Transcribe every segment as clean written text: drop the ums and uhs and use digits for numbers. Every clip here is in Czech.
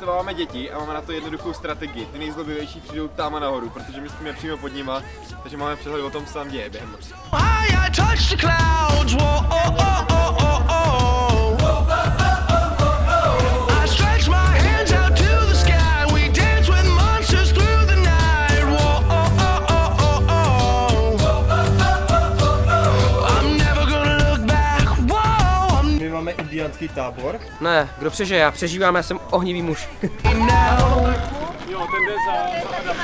vychováváme děti a máme na to jednoduchou strategii. Ty nejzlobivější přijdou tam nahoru, protože my jsme přímo pod nima, takže máme přehled o tom, co tam děje během noci. Indiánský tábor? Ne, kdo přežije, já přežívám, já jsem ohnivý muž. Jo, ten jde za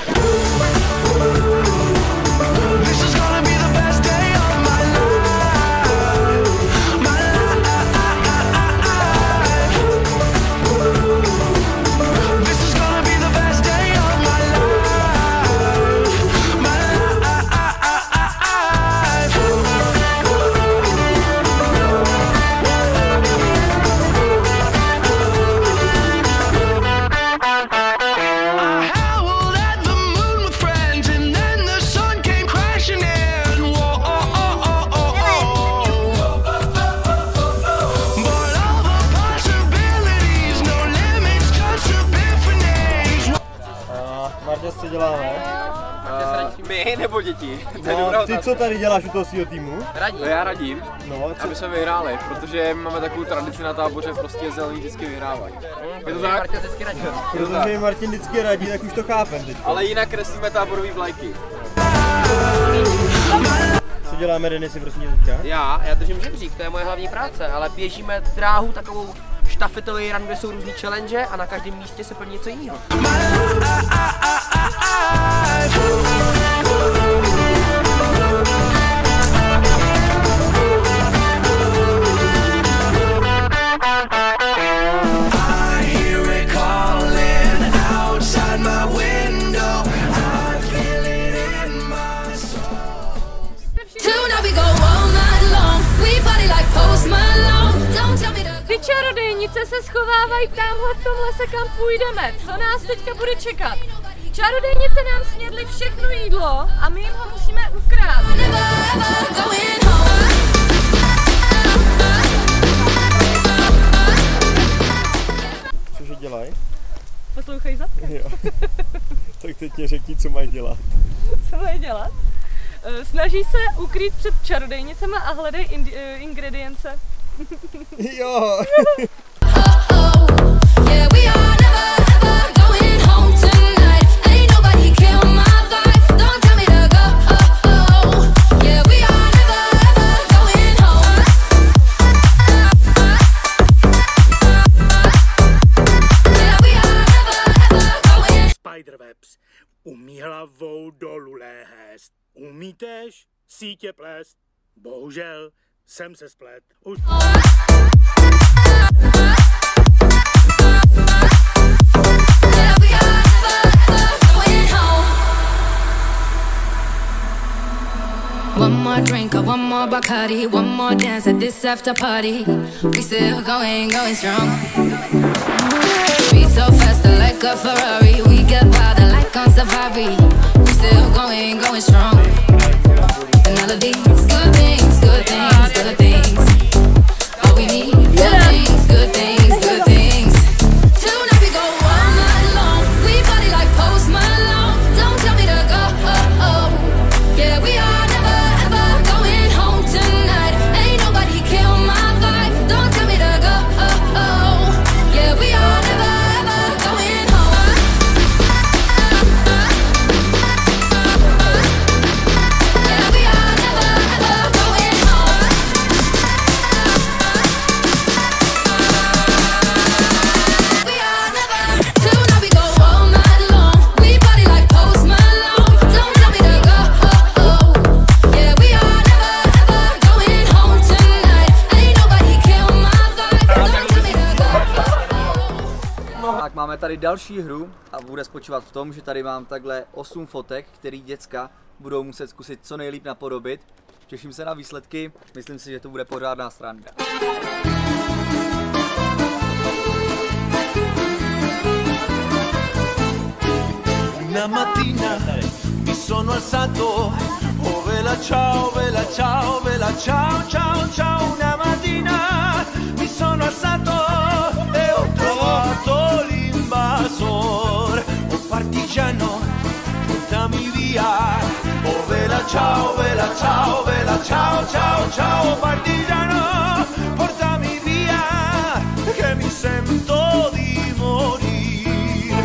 Co děláme? My nebo děti? No, ty co tady děláš u toho svého týmu? Radím. No, já radím, no, aby jsme vyhráli, protože máme takovou tradici na táboře, prostě zelení vždycky vyhrávají. Je to tak? Martin vždycky radí. Protože Martin vždycky radí, tak už to chápem teď. Ale jinak kreslíme táborový vlajky. Co děláme, Denisy, prosím teďka? Já držím žebřík, to je moje hlavní práce, ale běžíme dráhu takovou štafetový run, kde jsou různý challenge a na každém místě se plní něco jiného. Ty čarodejnice se schovávají tamhle v tom lese, kam půjdeme. Co nás teďka bude čekat? Čarodejnice nám snědly všechno jídlo a my jim ho musíme ukrát. Cože dělají? Poslouchej zadka. Jo. Tak teď mě řekni, co mají dělat. Co mají dělat? Snaží se ukrýt před čarodejnicema a hledají ingredience. Jo. Spiderwebs umí hlavou dolů lézt. Umítež sítě plést? Bohužel jsem se splet. Už... One more drink, one more Bacardi, one more dance at this after party. We still going strong. Beat so fast like a Ferrari. We get wilder like on safari. We still going strong. And all of these good things, good things, good things. All we need, good things, good things, good things. Tonight we go all night long. We party like Post Malone. Don't tell me to go. Yeah, we are. Tak máme tady další hru a bude spočívat v tom, že tady mám takhle 8 fotek, který děcka budou muset zkusit co nejlíp napodobit. Těším se na výsledky, myslím si, že to bude pořádná sranda. Una mattina mi sono alzato, oh vela ciao, vela ciao, vela ciao, ciao, ciao. Una mattina mi sono alzato e ho trovato l'imbarazzo. ciao, vela ciao, vela ciao, ciao, ciao, partigiano, portami via, che mi sento di morire.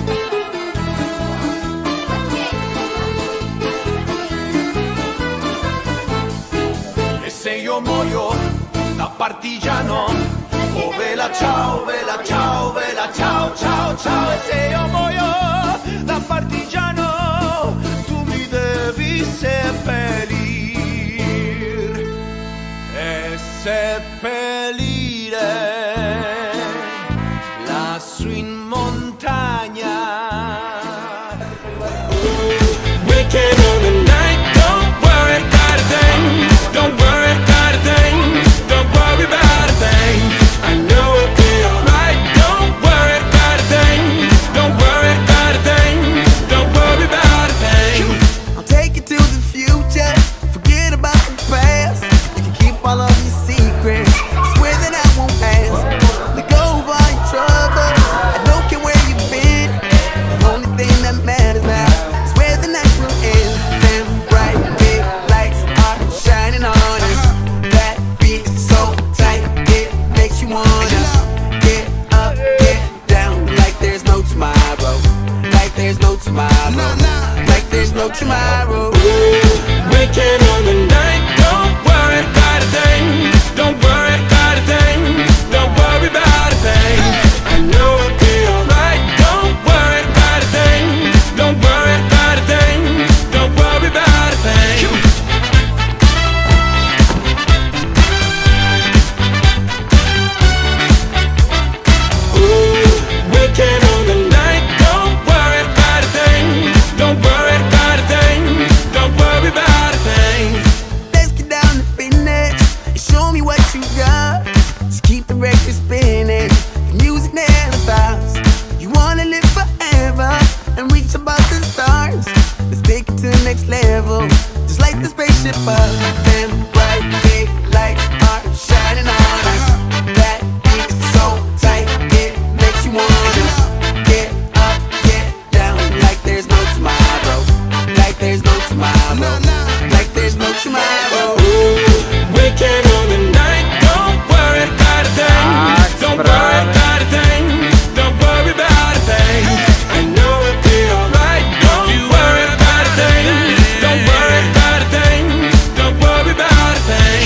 E se io muoio da partigiano, oh vela ciao, vela ciao, vela ciao, ciao, ciao. E se io muoio da partigiano, tu mi devi seppellir e seppellire lassù in montagna. Weekend on the night, don't worry about a thing, don't worry about a thing, don't worry about a thing. I know it'll be alright, don't worry about a thing, don't worry about a thing, don't worry about a thing. I'll take you to the future, forget about the past. You can keep all of your secrets, swear that I won't ask. Let go of all your troubles, I don't care where you've been. The only thing that matters now is where the night will end. Them bright big lights are shining on us. That beat is so tight, it makes you wanna get up, get down, like there's no tomorrow, like there's no tomorrow, like there's no tomorrow. Weekend on the night, don't worry about a thing, don't worry about a thing, don't worry about a thing. I know it'll be alright, don't worry about a thing, don't worry about a thing, don't worry about a thing. Weekend on the night, don't worry about a thing, don't worry about a thing, don't worry about a thing. Let's get down to business and show me what you got. Just keep the record spinning, the music never stops. You wanna live forever and reach above the stars. Let's take it to the next level, just like the spaceship up. Them bright big lights are shining on us. That beat is so tight, it makes you wanna get up, get down, like there's no tomorrow, like there's no tomorrow, like there's no tomorrow. Weekend on the night, don't worry about a thing, don't worry about a thing, don't worry about a thing. I know it'll be alright, don't worry about a thing, don't worry about a thing, don't worry about a thing.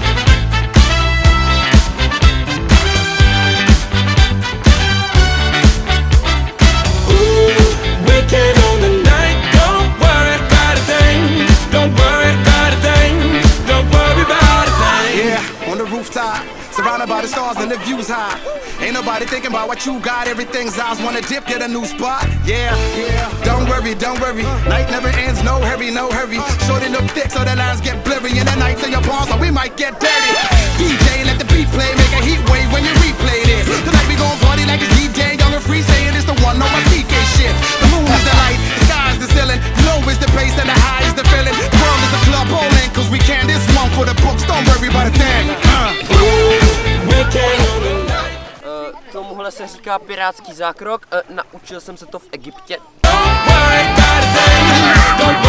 Weekend on the night, don't worry about a thing, don't worry about a thing, don't worry about a thing. Yeah, on the rooftop, surrounded by the stars and the views high. Ain't nobody thinking about what you got, everything's ours. Wanna dip, get a new spot. Yeah, don't worry, don't worry. Night never ends, no hurry, no hurry. Shorty look thick so the lines get blurry. And the nights in your palms, so we might get dirty. DJ, let the beat play, make a heat wave when you replay this. Tonight we gon' party like it's DJ, young and free, saying it's the one on my CK shit. The moon is the light, the sky is the ceiling. Low is the bass and the high is the feeling. The world is a club bowling, cause we can. This one for the books, don't worry about a thing. Weekend on the night. Tomuhle se říká pirátský zákrok, naučil jsem se to v Egyptě. Don't worry about a thing, don't